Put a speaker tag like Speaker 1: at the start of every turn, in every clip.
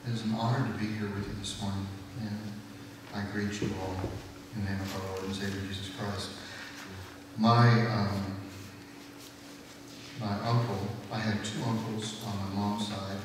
Speaker 1: It is an honor to be here with you this morning, and I greet you all in the name of our Lord and Savior Jesus Christ. My uncle, I had two uncles on my mom's side,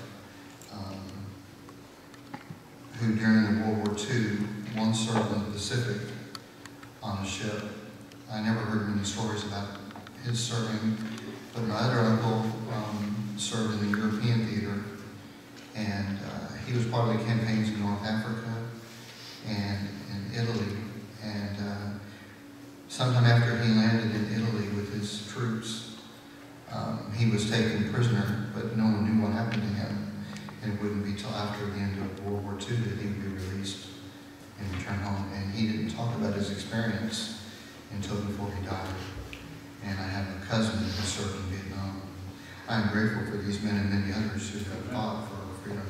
Speaker 1: who during the World War II, one served in the Pacific on a ship. I never heard many stories about his serving, but my other uncle served in the European theater, and he was part of the campaigns in North Africa and in Italy. And sometime after he landed in Italy with his troops, he was taken prisoner, but no one knew what happened to him. And it wouldn't be till after the end of World War II that he would be released and return home. And he didn't talk about his experience until before he died. And I have a cousin who served in Vietnam. I'm grateful for these men and many others who have fought for our freedom.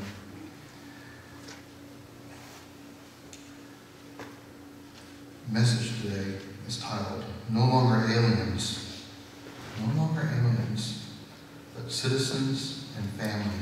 Speaker 1: The message today is titled, No Longer Aliens. No longer aliens, but citizens and family.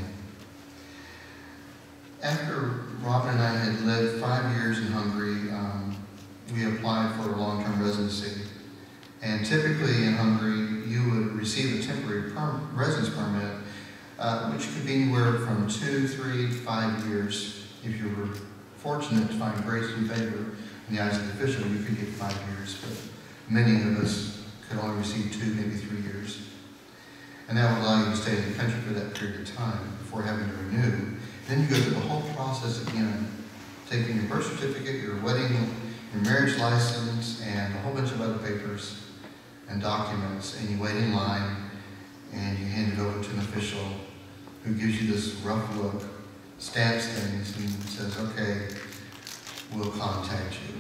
Speaker 1: After Robin and I had lived 5 years in Hungary, we applied for a long-term residency. And typically in Hungary, you would receive a temporary residence permit, which could be anywhere from 2, 3, 5 years. If you were fortunate to find grace and favor in the eyes of the official, you could get 5 years. But many of us could only receive 2, maybe 3 years. And that would allow you to stay in the country for that period of time before having to renew. Then you go through the whole process again, taking your birth certificate, your wedding, your marriage license, and a whole bunch of other papers and documents, and you wait in line, and you hand it over to an official who gives you this rough look, stamps things, and says, okay, we'll contact you.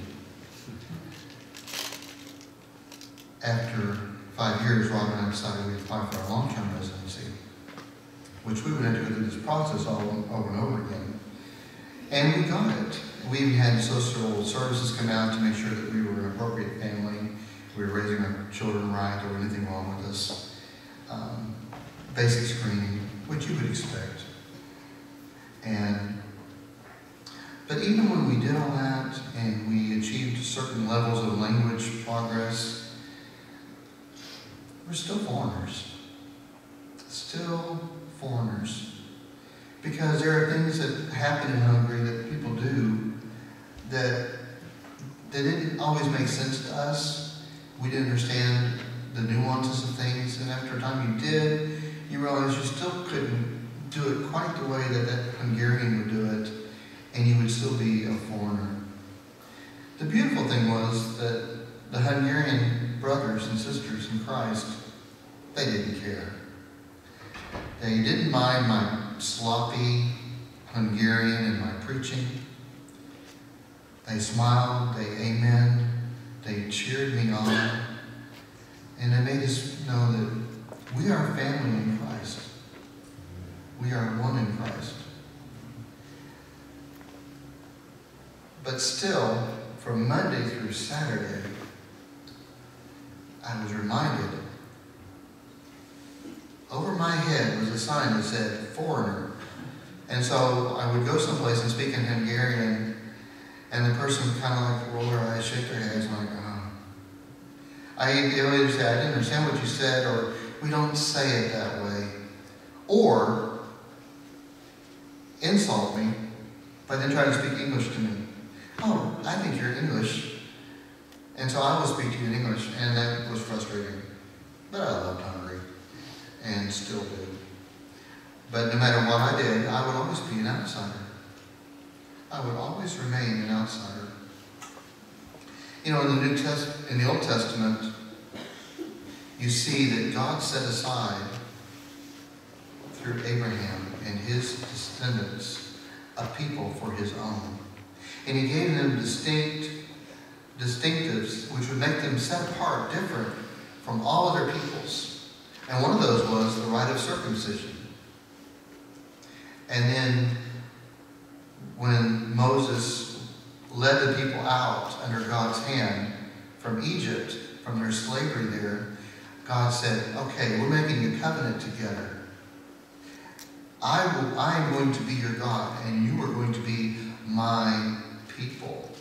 Speaker 1: After 5 years, Rob and I decided we'd apply for a long-term residency, which we would have to go through this process all over and over again. And we got it. We even had social services come out to make sure that we were an appropriate family. We were raising our children right, or anything wrong with us. Basic screening, which you would expect. But even when we did all that, and we achieved certain levels of language progress, we're still foreigners. Still foreigners. Because there are things that happen in Hungary that people do that didn't always make sense to us. We didn't understand the nuances of things, and after a time you did, you realize you still couldn't do it quite the way that that Hungarian would do it, and you would still be a foreigner. The beautiful thing was that the Hungarian brothers and sisters in Christ, they didn't care. They didn't mind my sloppy Hungarian and my preaching. They smiled, they amen, they cheered me on, and they made us know that we are a family in Christ. We are one in Christ. But still, from Monday through Saturday, I was reminded, over my head was a sign that said, foreigner. And so I would go someplace and speak in Hungarian, and the person would kind of like roll their eyes, shake their heads, and like, they would either say, I didn't understand what you said, or we don't say it that way. Or insult me, but then try to speak English to me. Oh, I think you're English. And so I will speak to you in English, and that was frustrating. But I loved Hungary, and still do. But no matter what I did, I would always be an outsider. I would always remain an outsider. You know, in the Old Testament, you see that God set aside, through Abraham and his descendants, a people for his own. And he gave them distinctives which would make them set apart, different from all other peoples. And one of those was the rite of circumcision. And then when Moses led the people out under God's hand from Egypt, from their slavery there, God said, okay, we're making a covenant together. I am going to be your God, and you are going to be my people.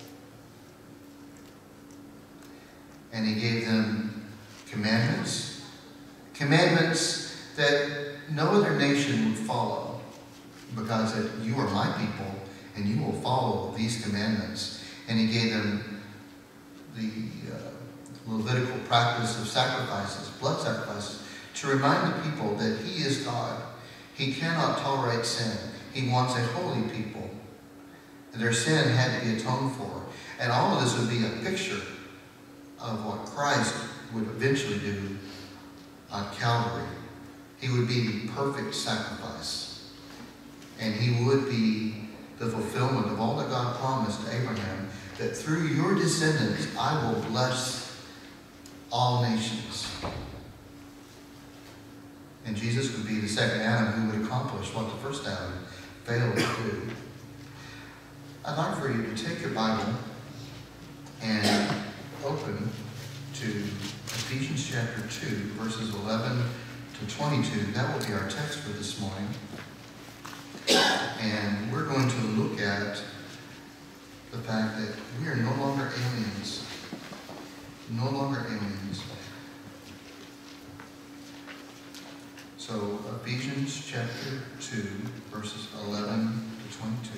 Speaker 1: And he gave them commandments. Commandments that no other nation would follow, because that you are my people, and you will follow these commandments. And he gave them the Levitical practice of sacrifices, blood sacrifices, to remind the people that he is God. He cannot tolerate sin. He wants a holy people. Their sin had to be atoned for. And all of this would be a picture of what Christ would eventually do on Calvary. He would be the perfect sacrifice. And he would be the fulfillment of all that God promised to Abraham, that through your descendants I will bless all nations. And Jesus would be the second Adam who would accomplish what the first Adam failed to do. I'd like for you to take your Bible and open to Ephesians chapter 2, verses 11 to 22. That will be our text for this morning. And we're going to look at the fact that we are no longer aliens. No longer aliens. So, Ephesians chapter 2, verses 11 to 22.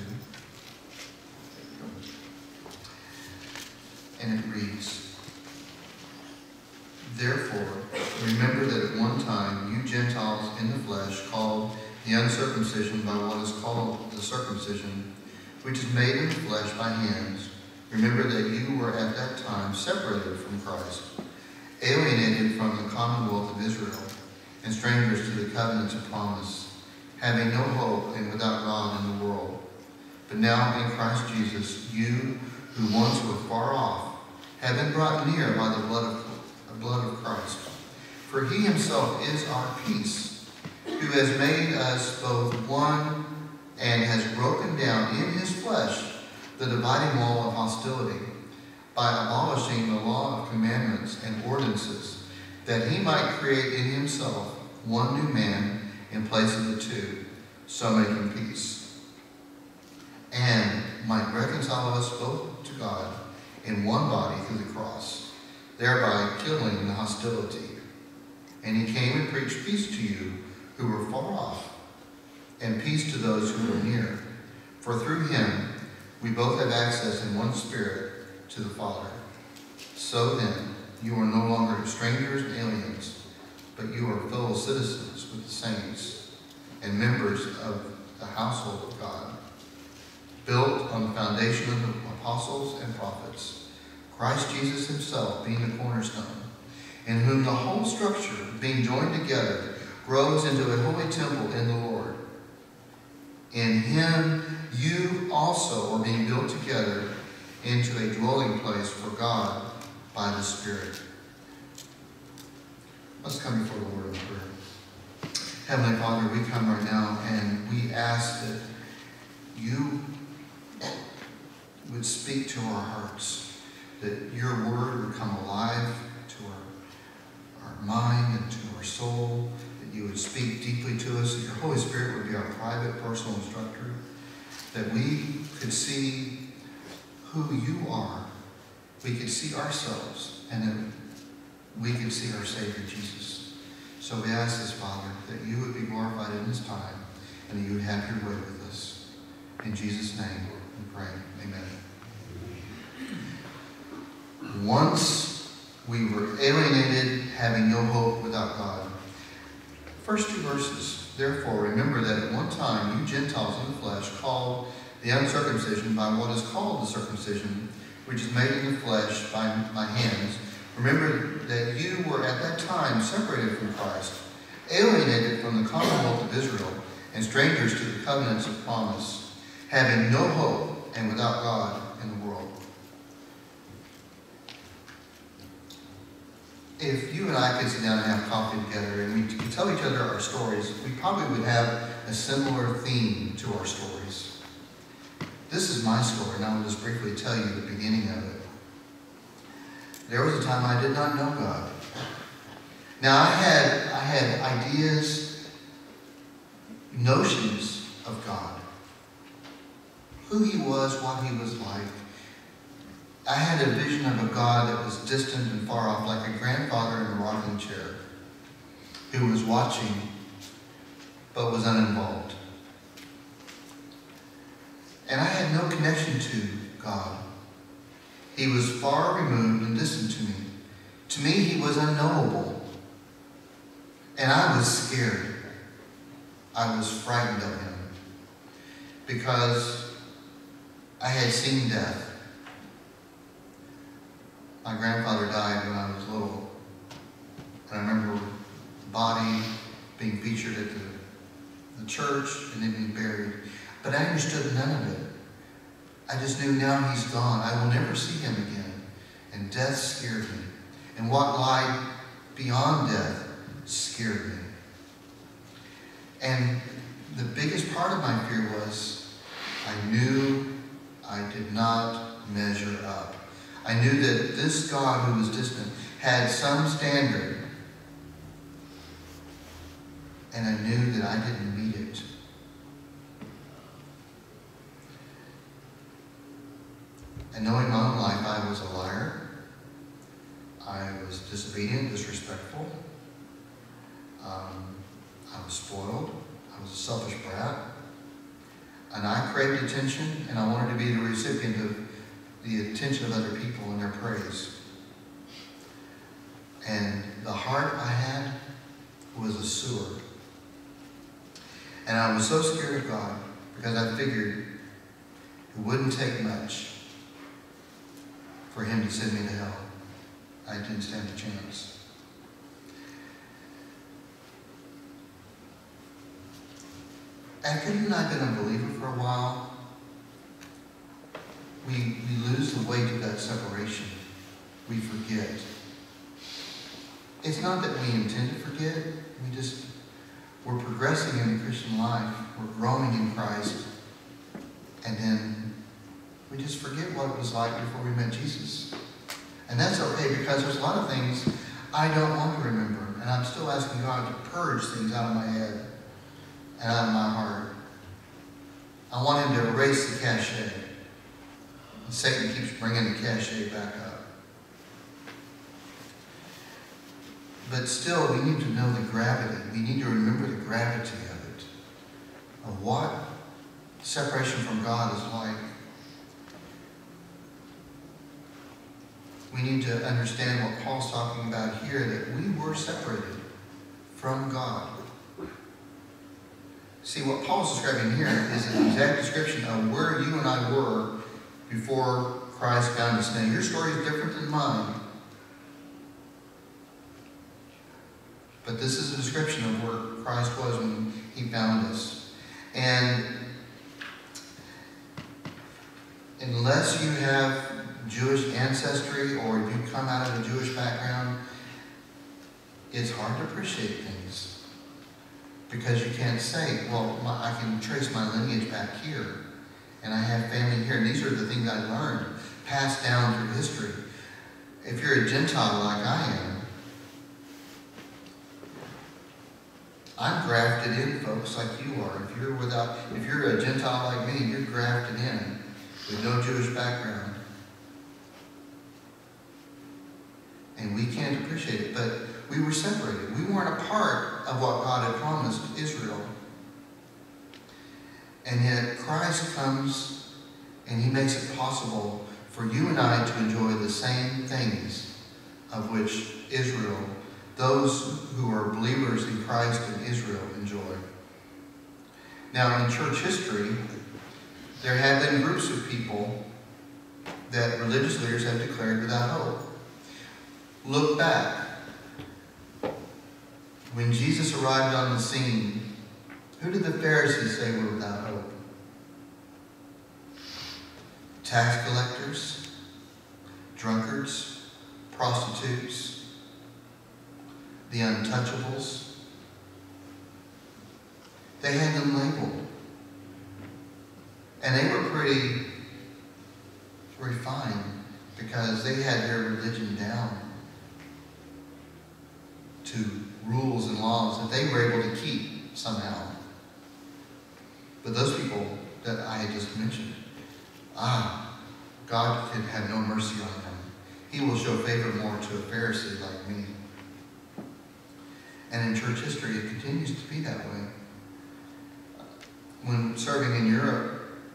Speaker 1: And it reads, "Therefore, remember that at one time you Gentiles in the flesh, called the uncircumcision by what is called the circumcision, which is made in the flesh by hands, remember that you were at that time separated from Christ, alienated from the commonwealth of Israel, and strangers to the covenants of promise, having no hope and without God in the world. But now in Christ Jesus, you who once were far off have been brought near by the blood of Christ. For he himself is our peace, who has made us both one and has broken down in his flesh the dividing wall of hostility, by abolishing the law of commandments and ordinances, that he might create in himself one new man in place of the two, so making peace, and might reconcile us both to God in one body through the cross, thereby killing the hostility. And he came and preached peace to you who were far off, and peace to those who were near. For through him we both have access in one Spirit to the Father. So then, you are no longer strangers and aliens, but you are fellow citizens with the saints and members of the household of God, built on the foundation of the apostles and prophets, Christ Jesus himself being the cornerstone, in whom the whole structure, being joined together, grows into a holy temple in the Lord. In him you also are being built together into a dwelling place for God by the Spirit." Let's come before the Lord in prayer. Heavenly Father, we come right now and we ask that you would speak to our hearts, that your word would come alive to our mind and to our soul, that you would speak deeply to us, that your Holy Spirit would be our private, personal instructor, that we could see who you are, we could see ourselves, and that we could see our Savior Jesus. So we ask this, Father, that you would be glorified in this time, and that you would have your way with us. In Jesus' name we pray. Amen. Once we were alienated, having no hope without God. First two verses. "Therefore, remember that at one time you Gentiles in the flesh, called the uncircumcision by what is called the circumcision, which is made in the flesh by hands. Remember that you were at that time separated from Christ, alienated from the commonwealth of Israel, and strangers to the covenants of promise, having no hope and without God in the world." If you and I could sit down and have coffee together and we could tell each other our stories, we probably would have a similar theme to our stories. This is my story, and I will just briefly tell you the beginning of it. There was a time I did not know God. Now I had ideas notions of God, who he was, what he was like. I had a vision of a God that was distant and far off, like a grandfather in a rocking chair who was watching but was uninvolved. And I had no connection to God. He was far removed and distant to me. To me, he was unknowable. And I was scared. I was frightened of him because I had seen death. My grandfather died when I was little. And I remember the body being featured at the church and then being buried. But I understood none of it. I just knew now he's gone. I will never see him again. And death scared me. And what lied beyond death scared me. And the biggest part of my fear was I knew I did not measure up. I knew that this God who was distant had some standard. And I knew that I didn't meet it. And knowing my own life, I was a liar. I was disobedient, disrespectful. I was spoiled. I was a selfish brat. And I craved attention, and I wanted to be the recipient of the attention of other people and their praise. And the heart I had was a sewer. And I was so scared of God because I figured it wouldn't take much for him to send me to hell. I didn't stand a chance. After you and I have been a believer for a while, we lose the weight of that separation. We forget. It's not that we intend to forget. We're progressing in the Christian life. We're growing in Christ. And then we just forget what it was like before we met Jesus. And that's okay, because there's a lot of things I don't want to remember. And I'm still asking God to purge things out of my head and out of my heart. I want him to erase the cachet. And Satan keeps bringing the cachet back up. But still, we need to know the gravity. We need to remember the gravity of it, of what separation from God is like. We need to understand what Paul's talking about here, that we were separated from God. See, what Paul's describing here is an exact description of where you and I were before Christ found us. Now, your story is different than mine. But this is a description of where Christ was when he found us. And unless you have Jewish ancestry or you come out of a Jewish background, it's hard to appreciate things. Because you can't say, well, I can trace my lineage back here. And I have family here. And these are the things I learned, passed down through history. If you're a Gentile like I am, I'm grafted in, folks, like you are. If you're a Gentile like me, you're grafted in with no Jewish background. And we can't appreciate it, but we were separated. We weren't a part of what God had promised Israel. And yet Christ comes and he makes it possible for you and I to enjoy the same things of which Israel, those who are believers in Christ and Israel, enjoy. Now, in church history, there have been groups of people that religious leaders have declared without hope. Look back. When Jesus arrived on the scene, who did the Pharisees say were without hope? Tax collectors, drunkards, prostitutes, the untouchables. They had them labeled. And they were pretty refined because they had their religion down to rules and laws that they were able to keep somehow. But those people that I had just mentioned, God can have no mercy on them. He will show favor more to a Pharisee like me. And in church history, it continues to be that way. When serving in Europe,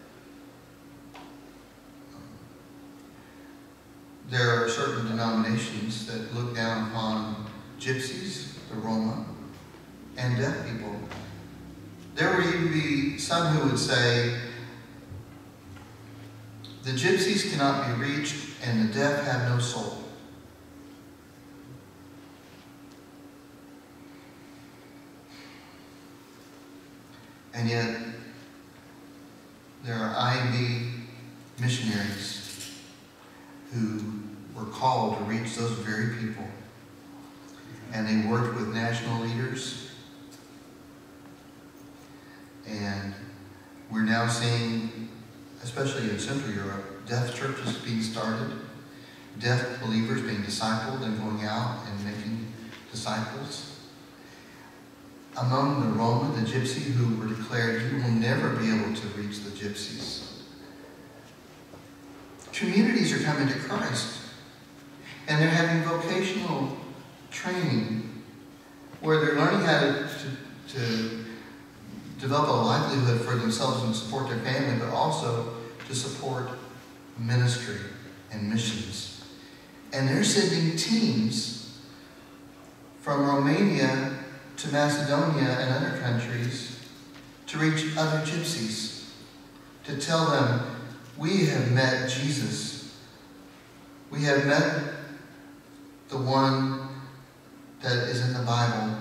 Speaker 1: there are certain denominations that look down upon gypsies, the Roma, and deaf people. There would even be some who would say, the gypsies cannot be reached and the deaf have no soul. And yet, there are IMB missionaries who were called to reach those very people. And they worked with national leaders. And we're now seeing, especially in Central Europe, deaf churches being started, deaf believers being discipled and going out and making disciples. Among the Roma, the gypsy, who were declared, you will never be able to reach the gypsies. Communities are coming to Christ, and they're having vocational training where they're learning how to develop a livelihood for themselves and support their family, but also to support ministry and missions. And they're sending teams from Romania to Macedonia and other countries to reach other gypsies, to tell them, we have met Jesus. We have met the one that is in the Bible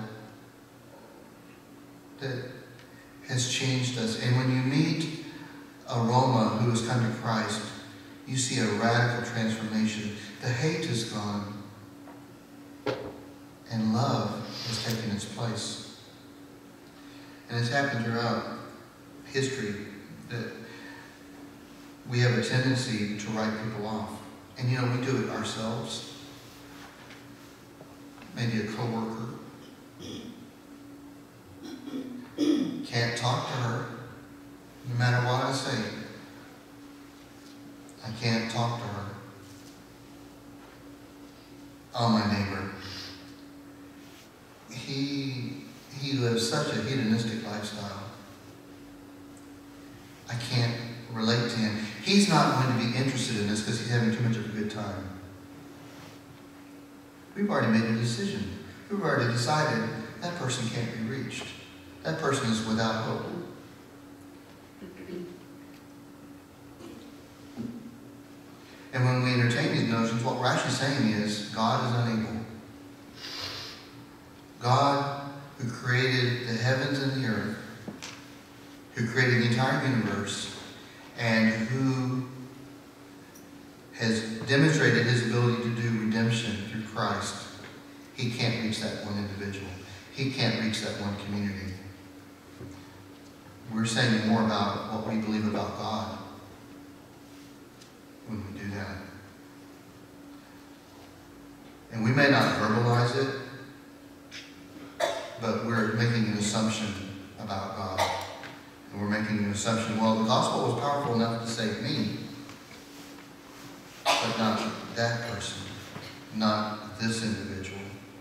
Speaker 1: that has changed us. And when you meet a Roma who has come to Christ, you see a radical transformation. The hate is gone, and love has taken its place. And it's happened throughout history that we have a tendency to write people off. And you know, we do it ourselves. Maybe a coworker. Can't talk to her, no matter what I say. I can't talk to her. Oh, my neighbor. He lives such a hedonistic lifestyle. I can't relate to him. He's not going to be interested in this because he's having too much of a good time. We've already made a decision. We've already decided that person can't be reached. That person is without hope. And when we entertain these notions, what we're actually saying is God is unable. God, who created the heavens and the earth, who created the entire universe, and who has demonstrated his ability to do redemption through Christ, he can't reach that one individual. He can't reach that one community. We're saying more about what we believe about God when we do that. And we may not verbalize it, but we're making an assumption about God. And we're making an assumption, well, the gospel was powerful enough to save me, but not that person, not this individual.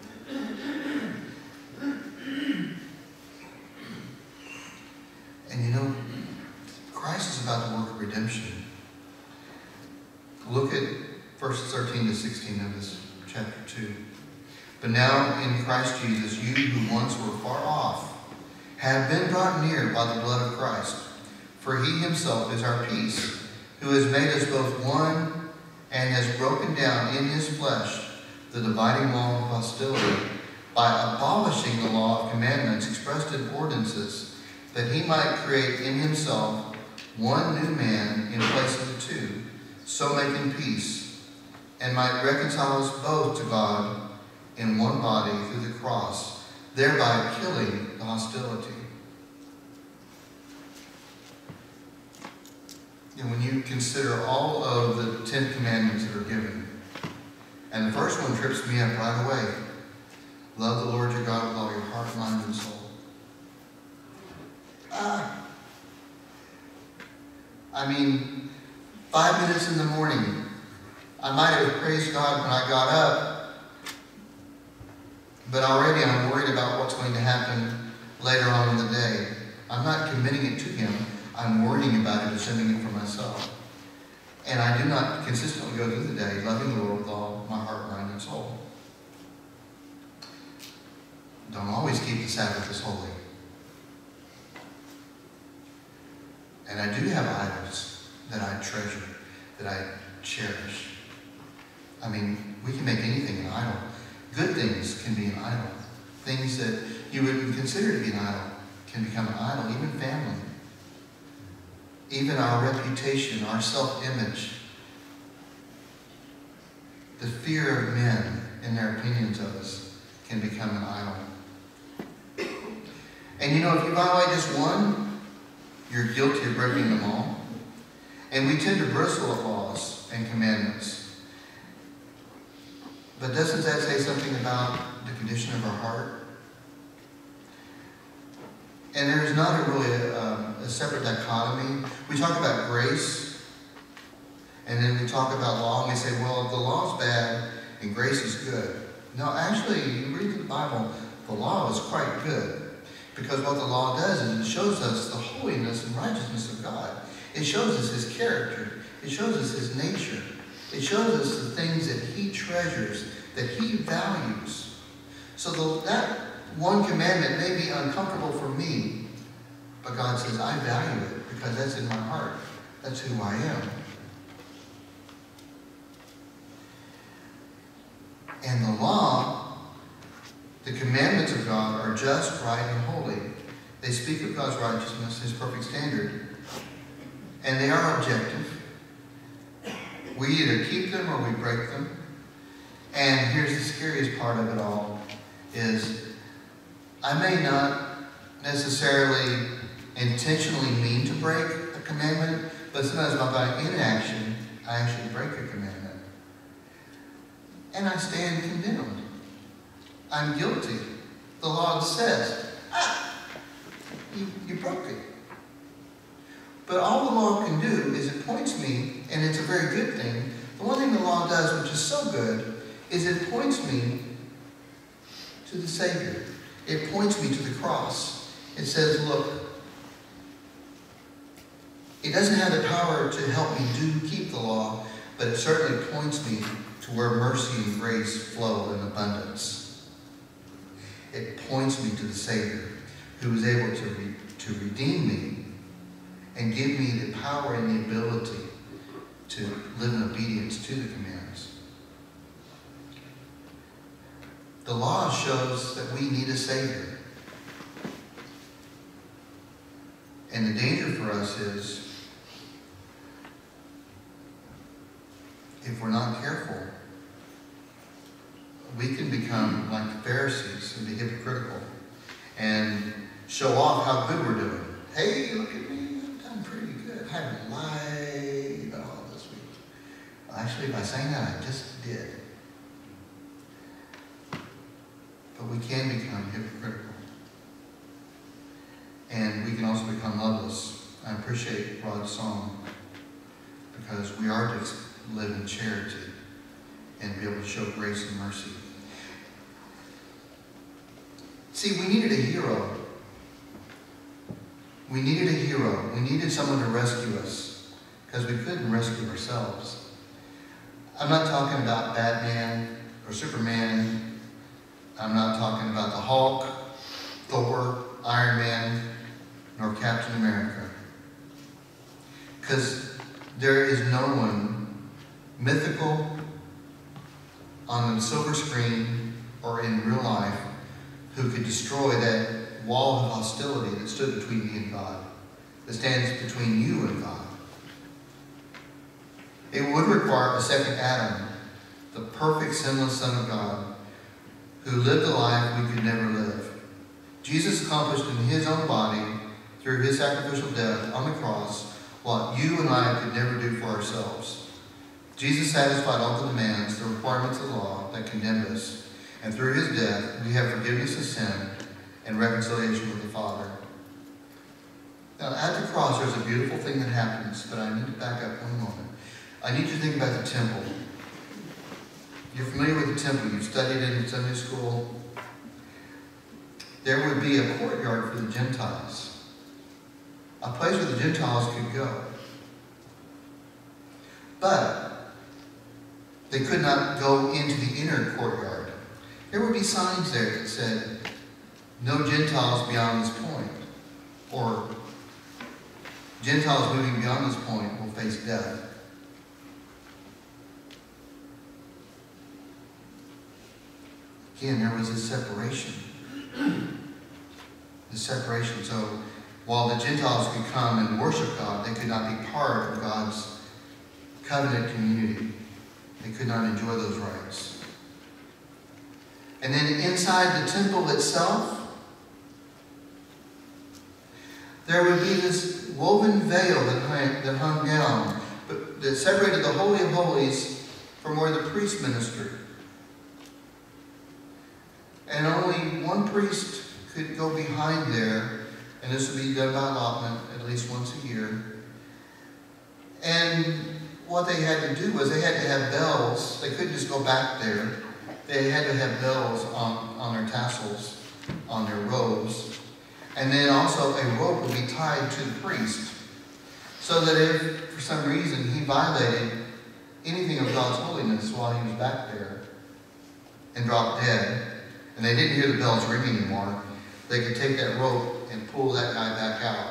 Speaker 1: And you know, Christ is about the work of redemption. Look at verses 13 to 16 of this chapter 2. But now in Christ Jesus, you who once were far off have been brought near by the blood of Christ. For he himself is our peace, who has made us both one and has broken down in his flesh the dividing wall of hostility by abolishing the law of commandments expressed in ordinances, that he might create in himself one new man in place of the two, so making peace, and might reconcile us both to God in one body through the cross, thereby killing the hostility. And when you consider all of the 10 commandments that are given, and the first one trips me up right away. Love the Lord your God with all your heart, mind, and soul. I mean, 5 minutes in the morning, I might have praised God when I got up, but already I'm worried about what's going to happen later on in the day. I'm not committing it to Him. I'm worrying about it and sending it for myself. And I do not consistently go through the day loving the Lord with all my heart, mind, and soul. Don't always keep the Sabbath as holy. And I do have idols that I treasure, that I cherish. I mean, we can make anything an idol. Good things can be an idol. Things that you wouldn't consider to be an idol can become an idol, even family. Even our reputation, our self-image, the fear of men and their opinions of us can become an idol. And you know, if you violate just one, you're guilty of breaking them all. And we tend to bristle at laws and commandments. But doesn't that say something about the condition of our heart? And there is not really a separate dichotomy. We talk about grace, and then we talk about law, and we say, well, the law's bad and grace is good. No, actually, you read the Bible, the law is quite good. Because what the law does is it shows us the holiness and righteousness of God. It shows us His character. It shows us His nature. It shows us the things that He treasures, that He values. So that one commandment may be uncomfortable for me, but God says, I value it because that's in my heart. That's who I am. And the law, the commandments of God are just, right, and holy. They speak of God's righteousness, His perfect standard. And they are objective. We either keep them or we break them. And here's the scariest part of it all, is I may not necessarily intentionally mean to break a commandment, but sometimes by inaction, I actually break a commandment. And I stand condemned. I'm guilty. The law says, you broke it. But all the law can do is it points me, and it's a very good thing. The one thing the law does, which is so good, is it points me to the Savior. It points me to the cross. It says, look, it doesn't have the power to help me keep the law, but it certainly points me to where mercy and grace flow in abundance. It points me to the Savior who is able to redeem me and give me the power and the ability to live in obedience to the commands. The law shows that we need a Savior. And the danger for us is, if we're not careful, we can become like the Pharisees and be hypocritical and show off how good we're doing. Hey, look at me, I've done pretty good. I haven't lied at all this week. Well, actually, by saying that, I just did. But we can become hypocritical. And we can also become loveless. I appreciate Rod's song because we are to live in charity and be able to show grace and mercy. See, we needed a hero. We needed a hero. We needed someone to rescue us because we couldn't rescue ourselves. I'm not talking about Batman or Superman. I'm not talking about the Hulk, Thor, Iron Man, nor Captain America. Because there is no one mythical on the silver screen or in real life who could destroy that wall of hostility that stood between me and God, that stands between you and God. It would require a second Adam, the perfect sinless Son of God, who lived a life we could never live. Jesus accomplished in His own body, through His sacrificial death on the cross, what you and I could never do for ourselves. Jesus satisfied all the demands, the requirements of the law that condemned us, and through His death, we have forgiveness of sin and reconciliation with the Father. Now, at the cross, there's a beautiful thing that happens, but I need to back up one moment. I need you to think about the temple. You're familiar with the temple. You've studied it in Sunday school. There would be a courtyard for the Gentiles, a place where the Gentiles could go. But they could not go into the inner courtyard. There would be signs there that said, "No Gentiles beyond this point," or "Gentiles moving beyond this point will face death." Again, there was a separation. The separation. So while the Gentiles could come and worship God, they could not be part of God's covenant community. They could not enjoy those rights. And then inside the temple itself, there would be this woven veil that hung down, but that separated the Holy of Holies from where the priest ministered. And only one priest could go behind there, and this would be done by allotment at least once a year. And what they had to do was they had to have bells. They couldn't just go back there. They had to have bells on their tassels, on their robes. And then also a rope would be tied to the priest, so that if for some reason he violated anything of God's holiness while he was back there and dropped dead, and they didn't hear the bells ring anymore, they could take that rope and pull that guy back out.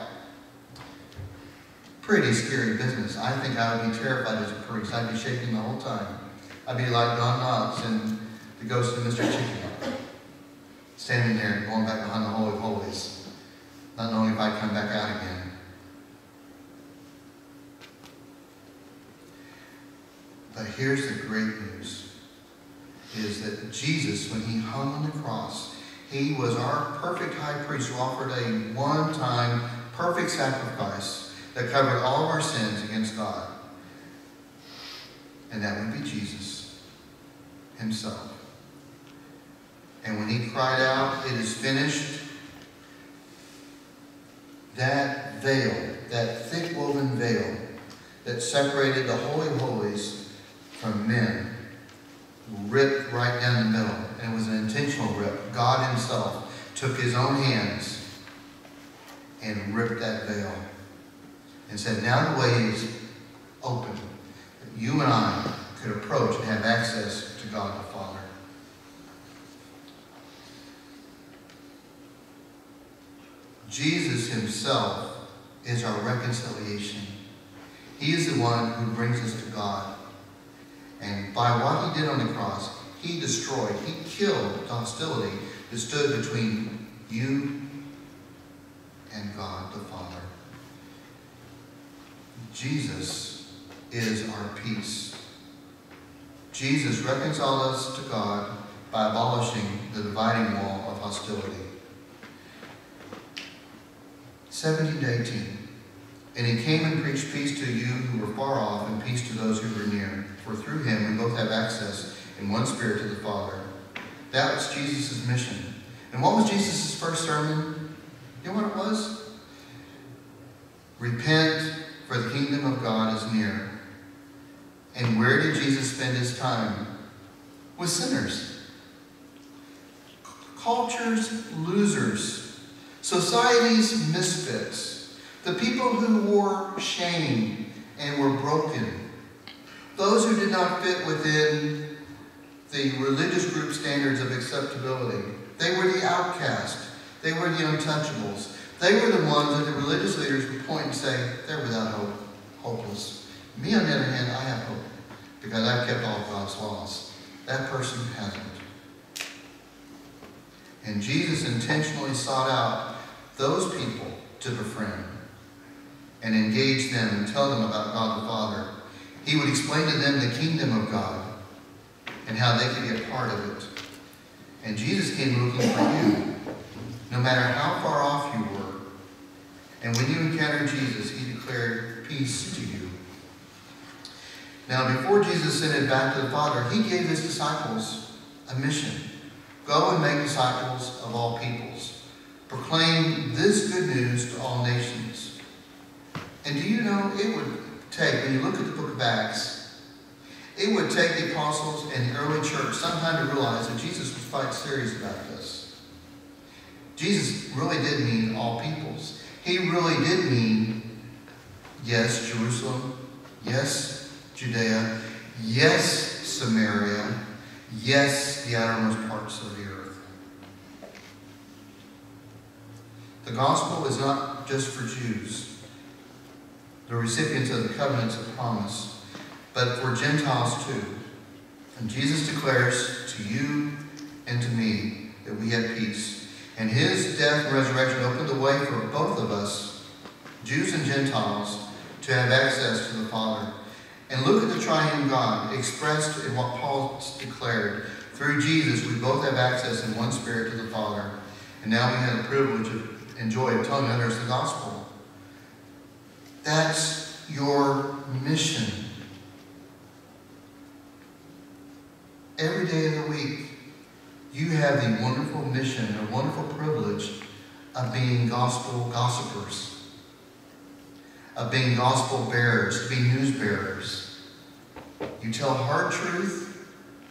Speaker 1: Pretty scary business. I think I would be terrified as a priest. I'd be shaking the whole time. I'd be like Don Knotts and the ghost of Mr. Chicken, standing there going back behind the Holy of Holies, not knowing if I'd come back out again. But here's the great news, is that Jesus, when he hung on the cross, he was our perfect high priest who offered a one-time perfect sacrifice that covered all of our sins against God. And that would be Jesus himself. And when he cried out, "It is finished," that veil, that thick woven veil that separated the Holy of Holies from men, ripped right down the middle. And it was an intentional rip. God himself took his own hands and ripped that veil and said, "Now the way is open, that you and I could approach and have access to God the Father." Jesus himself is our reconciliation. He is the one who brings us to God. And by what he did on the cross, he destroyed, he killed the hostility that stood between you and God the Father. Jesus is our peace. Jesus reconciled us to God by abolishing the dividing wall of hostility. 17 to 18. "And he came and preached peace to you who were far off, and peace to those who were near. For through him we both have access in one spirit to the Father." That was Jesus' mission. And what was Jesus' first sermon? You know what it was? Repent, for the kingdom of God is near. And where did Jesus spend his time? With sinners. Culture's losers. Society's misfits. The people who wore shame and were broken. Those who did not fit within the religious group standards of acceptability. They were the outcast. They were the untouchables. They were the ones that the religious leaders would point and say, "They're without hope, hopeless." Me, on the other hand, I have hope because I've kept all of God's laws. That person hasn't. And Jesus intentionally sought out those people to befriend and engage them and tell them about God the Father. He would explain to them the kingdom of God and how they could get part of it. And Jesus came looking for you, no matter how far off you were. And when you encountered Jesus, he declared peace to you. Now, before Jesus ascended back to the Father, he gave his disciples a mission. Go and make disciples of all peoples. Proclaim this good news to all nations. And do you know, it would take, when you look at the book of Acts, it would take the apostles and the early church some time to realize that Jesus was quite serious about this. Jesus really did mean all peoples. He really did mean, yes, Jerusalem, yes, Judea, yes, Samaria, yes, the outermost parts of the earth. The gospel is not just for Jews, the recipients of the covenants of promise, but for Gentiles too. And Jesus declares to you and to me that we have peace. And his death and resurrection opened the way for both of us, Jews and Gentiles, to have access to the Father. And look at the triune God expressed in what Paul declared. Through Jesus, we both have access in one spirit to the Father. And now we have the privilege and joy of telling others the gospel. That's your mission. Every day of the week, you have the wonderful mission, a wonderful privilege of being gospel gossipers, of being gospel bearers, to be news bearers. You tell hard truth,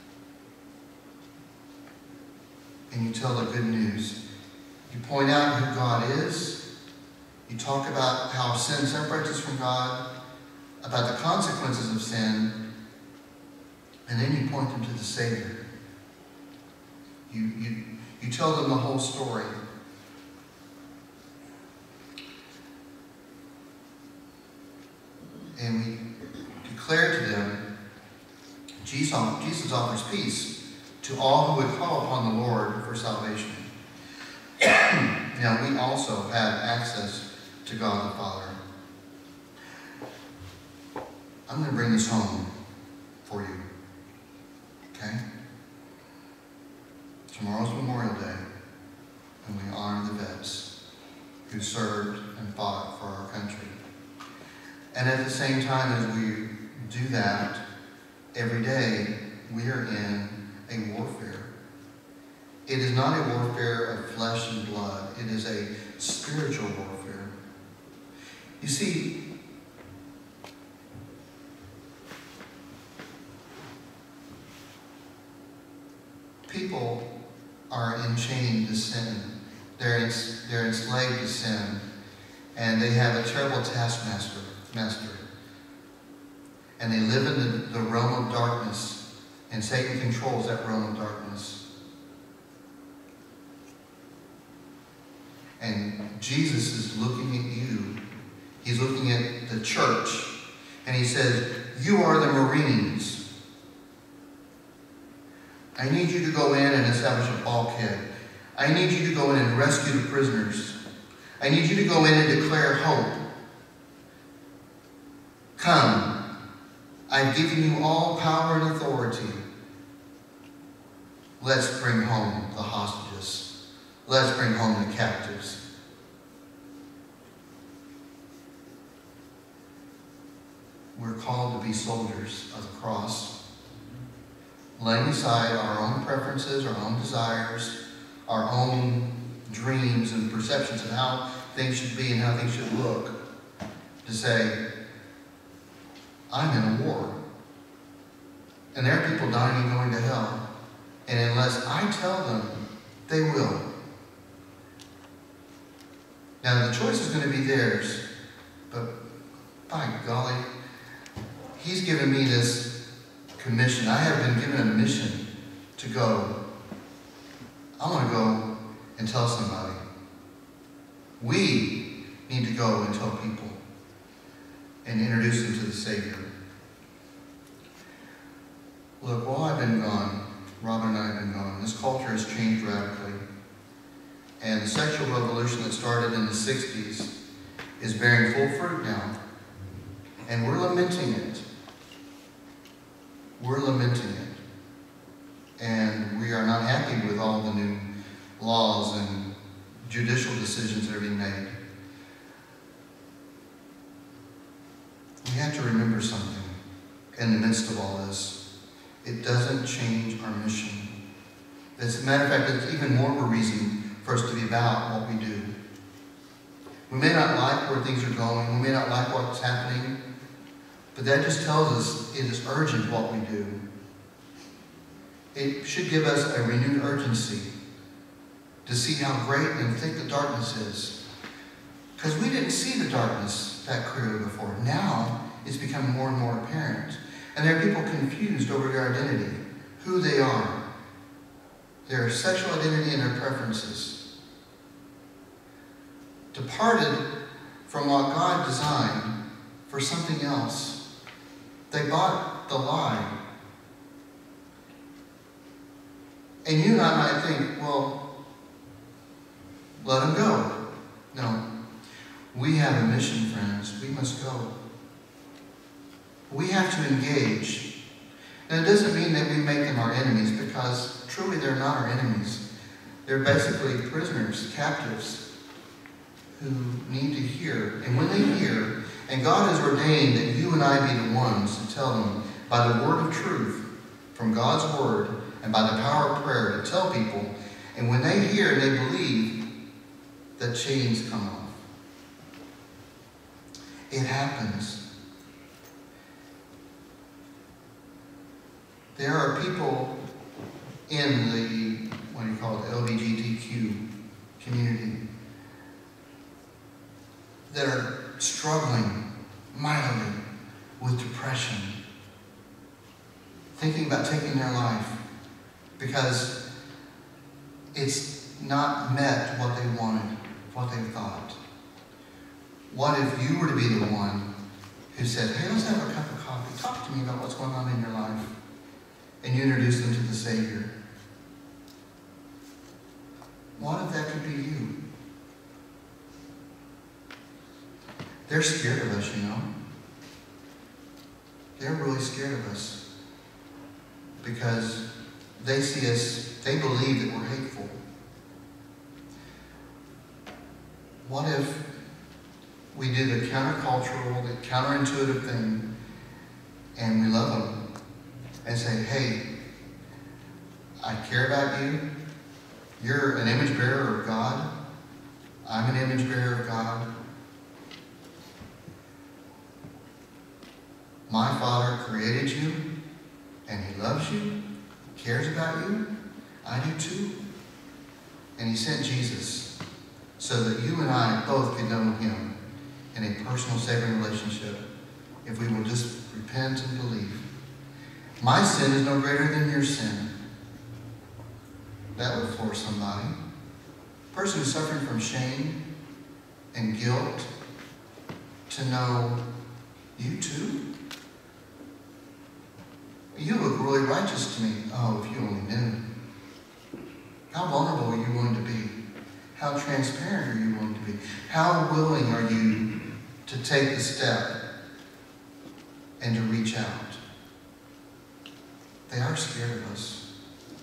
Speaker 1: and you tell the good news. You point out who God is. You talk about how sin separates us from God, about the consequences of sin, and then you point them to the Savior. You tell them the whole story. And we declare to them, Jesus offers peace to all who would call upon the Lord for salvation. Now we also have access to God the Father. I'm going to bring this home for you. Okay? Tomorrow's Memorial Day, and we honor the vets who served and fought for our country. And at the same time as we do that, every day we are in a warfare. It is not a warfare of flesh and blood. It is a spiritual warfare. You see, people are enchained to sin. They're enslaved to sin. And they have a terrible taskmaster. And they live in the realm of darkness. And Satan controls that realm of darkness. And Jesus is looking at you. He's looking at the church. And he says, you are the Marines. I need you to go in and establish a bulkhead. I need you to go in and rescue the prisoners. I need you to go in and declare hope. Come. I've given you all power and authority. Let's bring home the hostages. Let's bring home the captives. We're called to be soldiers of the cross, laying aside our own preferences, our own desires, our own dreams and perceptions of how things should be and how things should look, to say, I'm in a war. And there are people dying and going to hell. And unless I tell them, they will. Now the choice is going to be theirs. But by golly, he's given me this commission. I have been given a mission to go. I want to go and tell somebody. We need to go and tell people and introduce them to the Savior. Look, while I've been gone, Robin and I have been gone, this culture has changed radically. And the sexual revolution that started in the 60s is bearing full fruit now. And we're lamenting it. We're lamenting it. And we are not happy with all the new laws and judicial decisions that are being made. We have to remember something in the midst of all this. It doesn't change our mission. As a matter of fact, it's even more of a reason for us to be about what we do. We may not like where things are going. We may not like what's happening. But that just tells us it is urgent what we do. It should give us a renewed urgency to see how great and thick the darkness is. Because we didn't see the darkness that clearly before. Now it's become more and more apparent. And there are people confused over their identity, who they are, their sexual identity and their preferences. Departed from what God designed for something else. They bought the lie. And you and I might think, well, let them go. No. We have a mission, friends. We must go. We have to engage. And it doesn't mean that we make them our enemies, because truly they're not our enemies. They're basically prisoners, captives, who need to hear. And when they hear, and God has ordained that you and I be the ones to tell them by the word of truth, from God's word, and by the power of prayer to tell people, and when they hear and they believe, the chains come off. It happens. There are people in the, LGBTQ community that are struggling mightily with depression, thinking about taking their life because it's not met what they wanted, what they thought. What if you were to be the one who said, hey, let's have a cup of coffee. Talk to me about what's going on in your life. And you introduce them to the Savior. What if that could be you? They're scared of us, you know. They're really scared of us because they see us, they believe that we're hateful. What if we do the countercultural, the counterintuitive thing, and we love them and say, hey, I care about you. You're an image bearer of God. I'm an image bearer of God. My Father created you, and He loves you, cares about you. I do too. And He sent Jesus so that you and I both could know Him in a personal saving relationship if we will just repent and believe. My sin is no greater than your sin. That would floor somebody. A person who's suffering from shame and guilt to know you too. You look really righteous to me. Oh, if you only knew. How vulnerable are you willing to be? How transparent are you willing to be? How willing are you to take the step and to reach out? They are scared of us.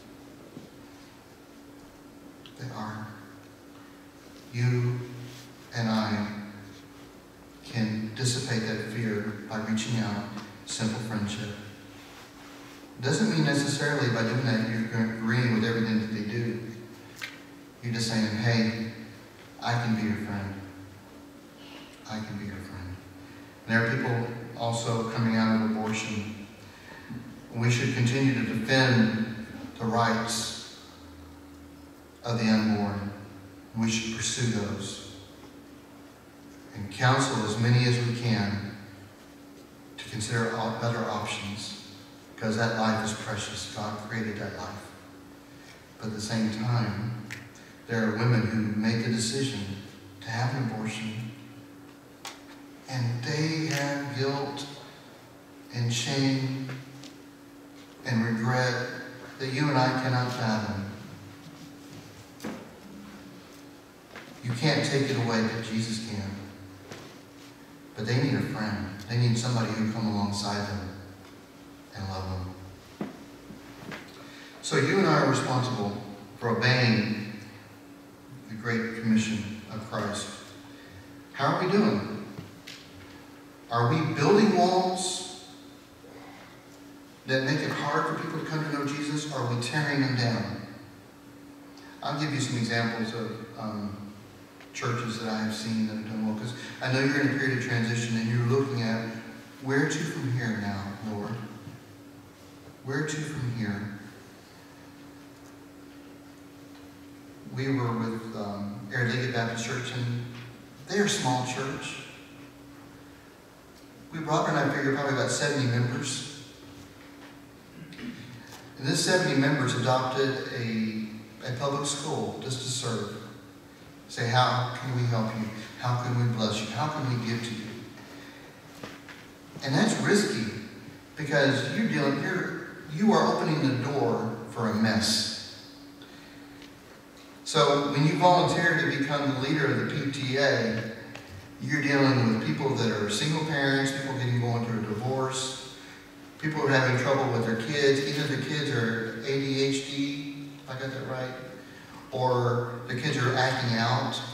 Speaker 1: They are. You and I can dissipate that fear by reaching out, simple friendship. It doesn't mean necessarily by doing that you're agreeing with everything that they do. You're just saying, hey, I can be your friend. I can be your friend. And there are people also coming out of abortion. We should continue to defend the rights of the unborn. We should pursue those and counsel as many as we can to consider better options, because that life is precious. God created that life. But at the same time, there are women who make the decision to have an abortion, and they have guilt and shame and regret that you and I cannot fathom. You can't take it away, but Jesus can. But they need a friend. They need somebody who can come alongside them and love them. So you and I are responsible for obeying the Great Commission of Christ. How are we doing? Are we building walls that make it hard for people to come to know Jesus, or are we tearing them down? I'll give you some examples of churches that I have seen that have done well. Because I know you're in a period of transition and you're looking at where to from here now, Lord. Where to from here? We were with Air Baptist Church, and they're a small church. We brought her, and I figure, probably about 70 members. And this 70 members adopted a public school just to serve. Say, how can we help you? How can we bless you? How can we give to you? And that's risky, because you are opening the door for a mess. So when you volunteer to become the leader of the PTA, you're dealing with people that are single parents, people going through a divorce, people who are having trouble with their kids. Either the kids are ADHD, if I got that right, or the kids are acting out.